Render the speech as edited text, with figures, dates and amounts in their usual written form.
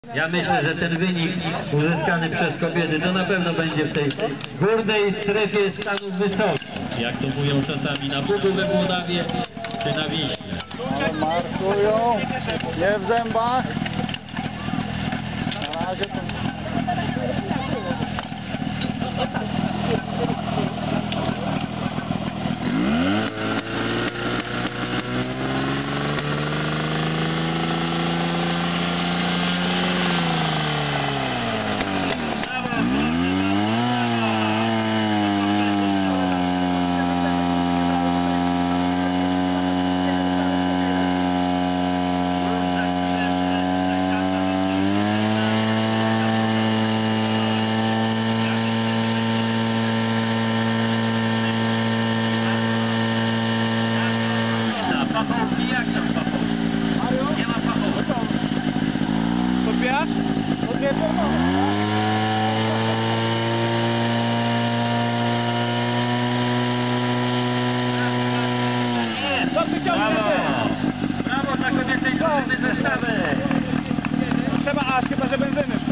Ja myślę, że ten wynik uzyskany przez kobiety to na pewno będzie w tej górnej strefie stanu wysokich. Jak to mówią czasami na Bugu we Włodawie czy na Wiśle. Ale markują, nie w zębach. Na razie to... Pachołki, jak tam pachołki? Nie ma pachołki. Podbijasz? Podbieram. Co ty ciągniesz? Brawo dla kobietej drużyny zestawy. Trzeba aż, chyba że benzyny.